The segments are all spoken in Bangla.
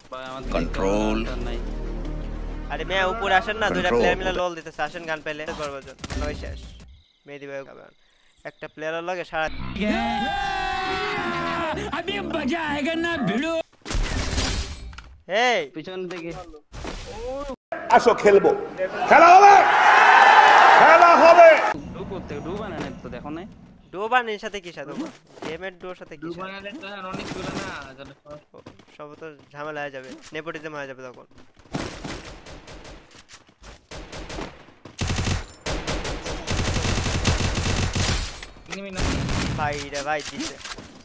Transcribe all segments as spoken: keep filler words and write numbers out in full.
कंट्रोल अरे मैं ऊपर আসেন না দুইটা প্লেয়ার মিলে লল দিতেছে আসেন গান পেলে করব জন নয় শেষ মেহেদি ভাই একটা প্লেয়ারের লাগে সারা अभी मजा आएगा ना भिड़ो এই পিছন থেকে আসো খেলবো খেলা হবে খেলা হবে ডু করতে ডু বানানে তো দেখো না ডু বানানোর সাথে কি সাথে গেমের ডুর সাথে কি ডু বানালে তো অনেক গুলো না সব তো ঝামেলা হয়ে যাবে নেপোটিজম হয়ে যাবে তখন भाई रे भाई दिसे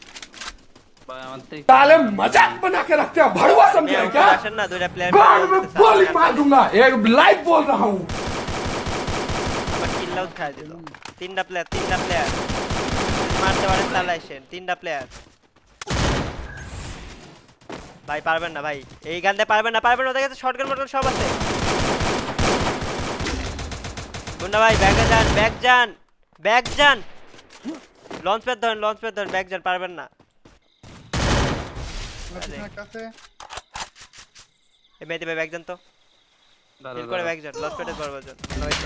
साले मजाक बना के रखते हो भड़वा समझे क्या ना दो प्लेयर मैं गोली मार दूंगा एक लाइव बोल रहा हूं अब किल आउट खा दे दो तीनটা প্লেয়ার तीनটা প্লেয়ার মারতে পারে চালাইছেন तीनটা প্লেয়ার ভাই পারবেন না ভাই এই গানতে পারবেন না পারবেন ওদের কাছে শটগান মোটর সব আছে গুন্ডা ভাই ব্যাগে যান ব্যাগ যান ব্যাগ যান লঞ্চ প্যাড ধরেন লঞ্চ প্যাড ধরেন ব্যাগ যান পারবেন না কাছে এই মেয়েতে ব্যাগ যান তো হিল করে ব্যাগ যান লঞ্চ প্যাডে করব যান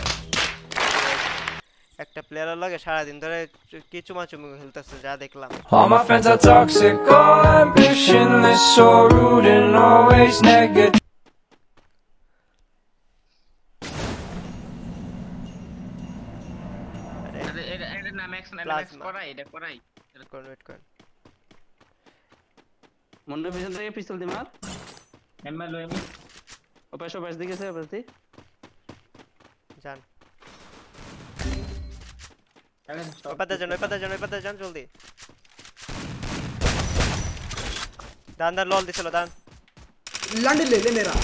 একটা প্লেয়ারের লাগে সারা দিন ধরে কিছু মাচুমি খেলতেছে যা দেখলাম All my friends are toxic all ambitionless so rude and always negative করাই এটা করাই এটা কোন ওয়েট করেন মন্ডে পিছন থেকে পিস্তল দি মার এমএল লো এমি ওপাশ ওপাশ দিকে আছে ওপাশ দি যান ওপাতে যান ওপাতে যান ওপাতে যান জলদি দান দান লল দিছিল দান लंड ले ले मेरा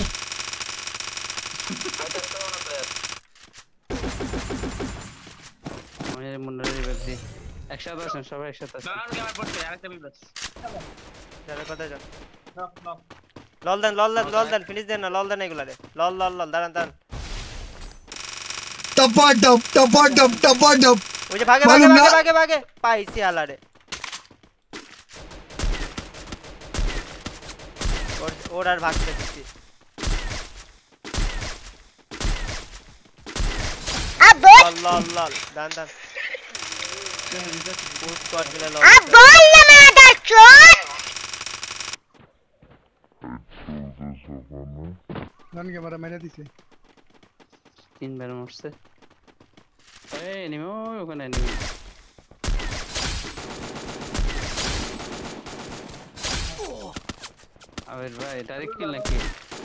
मेरे मुंडे रिवर्स दी একসাথে আসেন সবাই একসাথে আসেন দাঁড়ান কি আমার পড়ছে আরেকটা বিল বাস চলে কোথায় যান নক নক লল দেন লল দেন লল দেন ফিনিশ দেন না লল দেন এগুলা রে লল লল লল দাঁড়ান দাঁড়ান टपा टप टपा टप टपा टप ওই যে ভাগে ভাগে ভাগে ভাগে ভাগে পাইছি আলারে ওর ওর আর ভাগতে দিছি আবে লল লল দান দান পুশ কর দিলে লল আ বল না মেরা চোট नन के मारा मैंने दिसे तीन बार मारছে এই নিমো ওখানে নিমো আবার ভাই ডাইরেক্ট কিল নাকি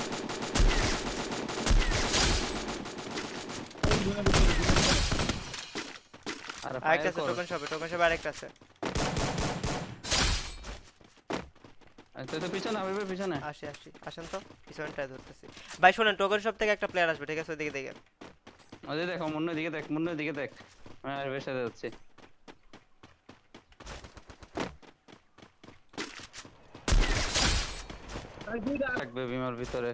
আর আরেকটা আছে টোকেন শপে টোকেন শপে আরেকটা আছে আচ্ছা তো পিছনে আবার পিছনে আসি আসি আসেন তো পিছনটা ধরতেছি ভাই শুনেন টোকেন শপ থেকে একটা প্লেয়ার আসবে ঠিক আছে ওইদিকে দেখেন ওই দেখো মুন্না দিকে দেখ মুন্না দিকে দেখ আমি আর বেশি যাচ্ছি থাকবে বিমার ভিতরে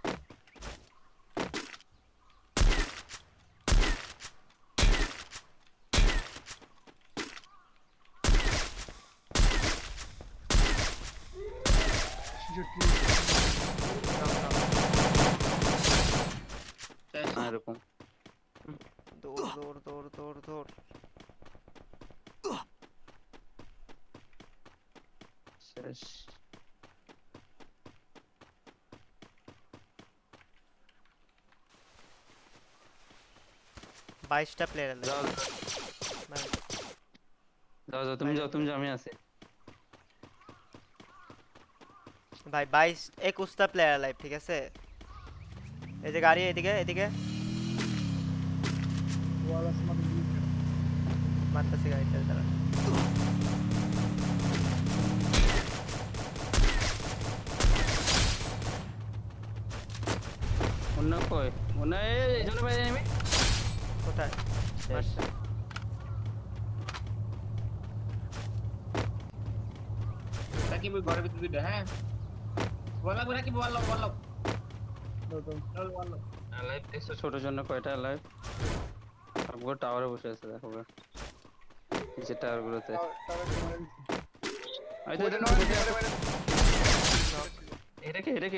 এরকম দৌড় দৌড় দৌড় দৌড় দৌড় শেষ বাইশটা প্লেয়ার আছে যাও যাও তুমি যাও তুমি যাও আমি আছি ভাই বাইশ একুশটা প্লেয়ার লাইভ ঠিক আছে এই যে গাড়ি এদিকে এদিকে মারতেছে গাড়িটা তারা অন্য কই অন্য এই জন্য বাইরে নেমে কোথায় মারছে তাকি বই ঘরের ভিতরে দিবে হ্যাঁ বলা বলা কি বল বল চল বল লাইভ দেখছো ছোট জন্য কয়টা লাইভ সবগুলো টাওয়ারে বসে আছে দেখো নিচে টাওয়ার গুলোতে এটা কি এটা কি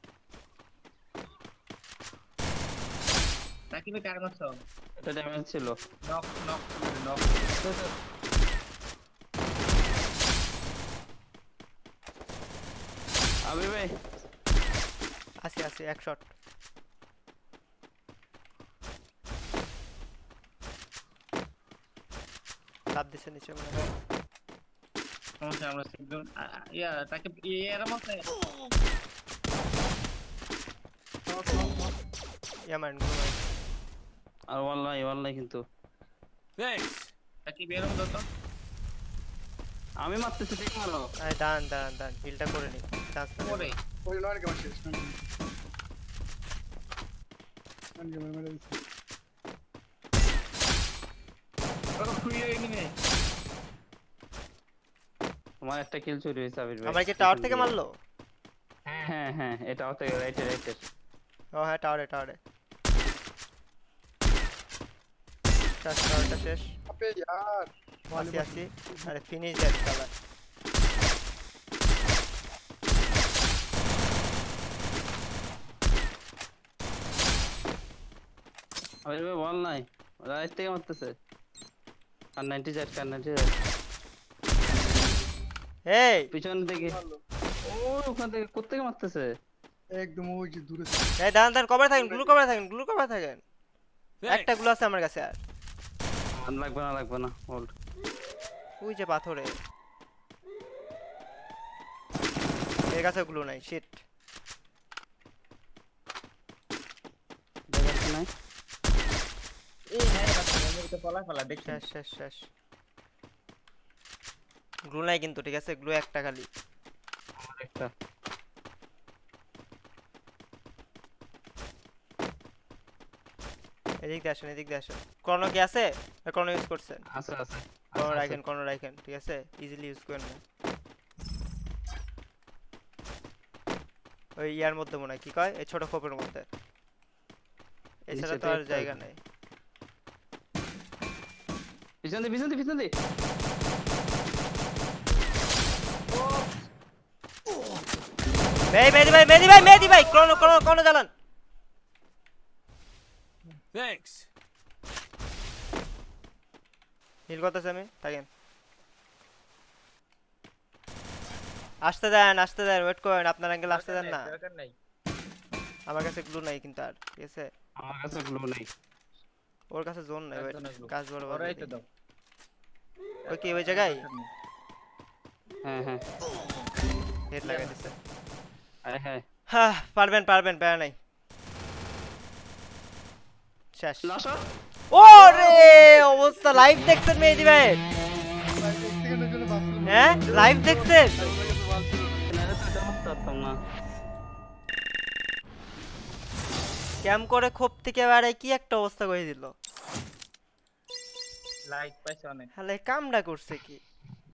নাকি মে কার মারছো এটা ড্যামেজ ছিল নক নক নক আবে ভাই আসি আসি এক শট লাভ দিছে নিচে মনে হয় সমস্যা আমরা একদম ইয়া তাকে এর মধ্যে ইয়া ম্যান আর ওয়াল্লাহি ওয়াল্লাহি কিন্তু থ্যাঙ্কস তাকে বের হলো তো আমি মারতেছি ঠিক মারো আই ডান ডান ডান হিলটা করে নি চান্স না করে ওই লড় কে মারছিস নান কে মেরে দিছি ওরা খুইয়ে এনিমি তোমার একটা কিল চুরি হইছে আবির ভাই আমার কি টাওয়ার থেকে মারলো হ্যাঁ হ্যাঁ এটা হতে রাইট রাইট ও হ্যাঁ টাওয়ারে টাওয়ারে শেষ টাওয়ারটা শেষ अबे यार আসি আসি আরে ফিনিশ দেন শালা আবির ভাই বল নাই রাইট থেকে মারতেছে আর নাইনটি জেড কার নাইনটি জেড এই পিছন থেকে ও ওখান থেকে কোথা থেকে মারতেছে एकदम ওই যে দূরে এই দান দান কভার থাকেন গ্লু কভার থাকেন গ্লু কভার থাকেন একটা গ্লু আছে আমার কাছে আর আর লাগবে না লাগবে না হোল্ড ওই যে পাথরে এর কাছে গ্লু নাই শিট দেখছ না এই হ্যাঁ বাচ্চা আমি তো পলা পলা দেখছি শেষ শেষ শেষ গ্লু নাই কিন্তু ঠিক আছে গ্লু একটা খালি একটা এদিক দিয়ে আসেন এদিক দিয়ে আসেন ক্রনো কি আছে না ক্রনো ইউজ করছেন আছে আছে ক্রনো রাখেন ক্রনো রাখেন ঠিক আছে ইজিলি ইউজ করেন না ওই ইয়ার মধ্যে মনে হয় কি কয় এই ছোট খোপের মধ্যে এছাড়া তো আর জায়গা নাই পিছন দিয়ে পিছন দিয়ে পিছন দিয়ে মেদি মেদি ভাই মেদি ভাই মেদি ভাই ক্রনো ক্রনো ক্রনো জ্বালান থ্যাঙ্কস হিল করতেছে আমি থাকেন আসতে দেন আসতে দেন ওয়েট করেন আপনার অ্যাঙ্গেল আসতে দেন না দরকার নাই আমার কাছে গ্লু নাই কিন্তু আর ঠিক আছে আমার কাছে গ্লু নাই ওর কাছে জোন নাই ওয়েট কাজ বড় বড় ওরাই তো দাও ওই কি ওই জায়গায় হ্যাঁ হ্যাঁ হেড লাগাই দিছে আয় হ্যাঁ হ্যাঁ পারবেন পারবেন প্যারা নাই শেষ লাশ ওরে অবস্থা লাইভ দেখছেন মেহেদি ভাই এক সেকেন্ডের জন্য বাঁচলো হ্যাঁ লাইভ দেখছেন ক্যাম করে খোপ থেকে বাড়াই কি একটা অবস্থা করে দিল লাইক পাইছে অনেক হালে কামডা করছে কি